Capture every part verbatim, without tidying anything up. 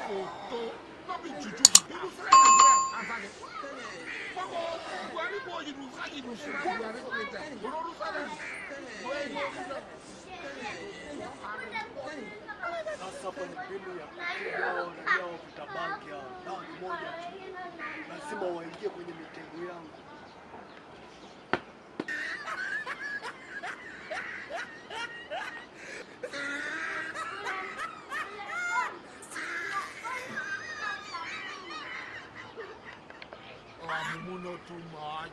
photo. Not be juju. You say Askari. Mama, Buhari boy, you do Buhari do Buhari go get that. You don't do that. Where you go? Sasa kwa mbinu ya yao yao vitabanki yao nao ni moja tu, lazima waingie kwenye mitego yangu. Oh, I'm not too much.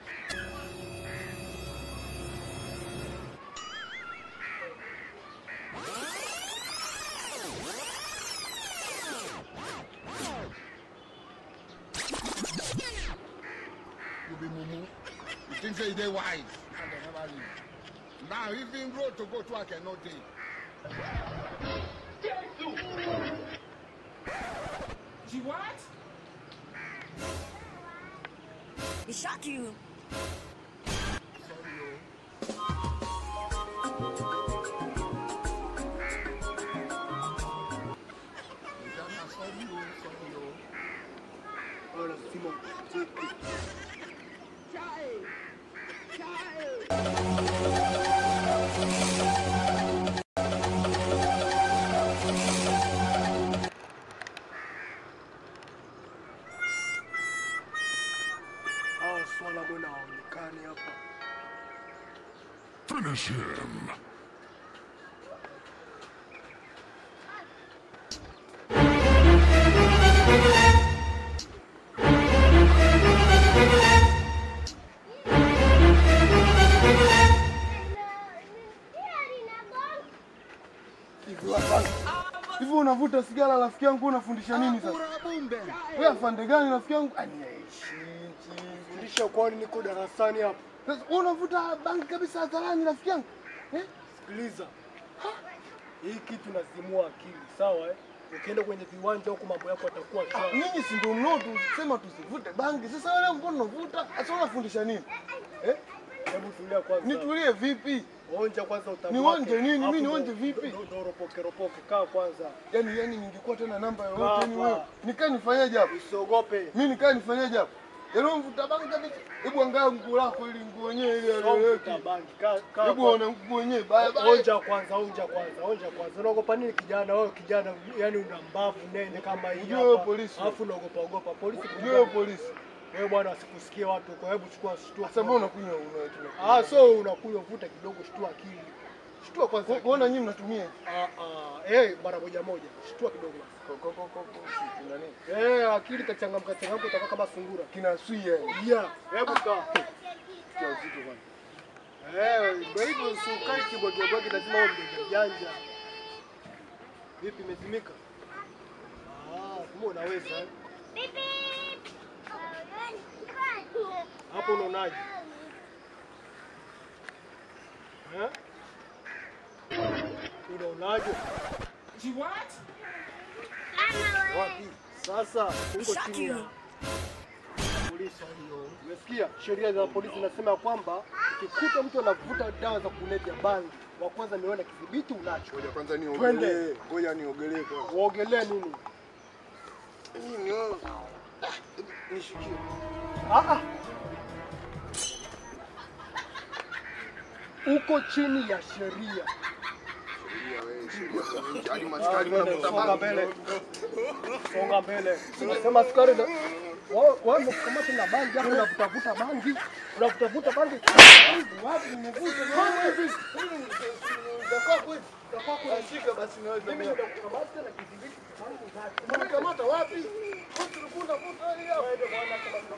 You be mumu. You think say they wise? And they never leave. Now even road to go to I cannot take. She what? He shot you. Sorry, yo. Sorry, yo. Sorry, yo. Ahora Simon, Finish him. Hivi unavuta sigara rafiki yangu, unafundisha nini sasa? Wewe afande gani rafiki yangu? fundisha kwani niko darasani hapa. Sasa unavuta bangi kabisa hadharani rafiki yangu? Eh? Sikiliza. Hii kitu nazimua akili, sawa eh? Ukienda kwenye viwanja huko mambo yako yatakuwa sawa. Nyinyi si ndio mnao tusema tusivute bangi. Sasa wewe mbona unavuta? Sasa unafundisha nini? Eh? Hebu tulia kwanza. Nitulie vipi? Onja kwanza utamu. Niwonje nini? Mimi niwonje vipi? Ndio ropoke ropoke, kaa kwanza. Yaani yaani ningekuwa tena namba yoyote ni wewe. Nikaa nifanyaje hapo? Usiogope. Mimi nikaa nifanyaje hapo? Yaani mvuta bangi kabisa. Hebu angalia nguo lako ili nguo yenyewe ile ile bangi. Kaa kaa. Hebu ona nguo yenyewe baya baya. Onja kwanza, onja kwanza, onja kwanza. Unaogopa nini kijana wewe kijana? Yaani una mbavu nene kama hii hapa. Wewe polisi. Alafu unaogopa ogopa polisi. Wewe polisi. Wewe bwana asikusikie watu huko. Hebu chukua shtua. Sasa mbona unakunywa unaituna? Ah, so unakunywa vuta kidogo, shtua akili. Shtua kwanza. Unaona nyinyi mnatumia? Ah ah, eh mara moja moja. Shtua kidogo basi. Koko koko kuna nini? Eh, akili kachangamka changamka utakuwa kama sungura. Kinasuia. Yeah, hebu kaa. Kia uzito bwana. Eh, ndio hivyo usikai kibwage bwage, lazima uwe mjanja janja. Vipi imezimika? Ah, kumbe unaweza. Hapo unaonaje? Eh? Unaonaje? She what? Wapi? Sasa uko chini ya polisi hiyo. Umesikia? Sheria za polisi zinasema kwamba ukikuta mtu anavuta dawa za kulevya bangi, wa kwanza nione kidhibiti unacho. Ngoja kwanza niogelee. Ngoja niogelee kwanza. Uogelee nini? Nini? Nishikie. Ah ah. Uko chini ya sheria. Sheria wewe, sheria kwa nini? Hadi maskari unavuta Songa mbele. Songa mbele. Sema askari na wao wao kama tuna bangi hapo unavutavuta bangi. Unavutavuta bangi. Wapi nimevuta bangi? Utakaa kweli? Utakaa kushika basi naweza. Mimi nitakukamata na kidhibiti bangi zake. Unakamata wapi? Wewe tulikuwa unavuta hili hapo. Wewe bwana kama